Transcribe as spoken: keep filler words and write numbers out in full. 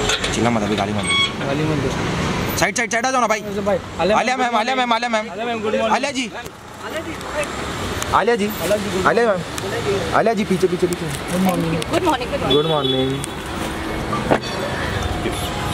चिल्ला मत अभी, गाली मत गाली मत दो। साइड साइड साइड आ जाओ ना भाई। Alia ma'am, Alia ma'am, Alia ma'am, Alia ji, Alia ji, Alia ma'am, Alia ji पीछे पीछे पीछे। Good morning. Good morning.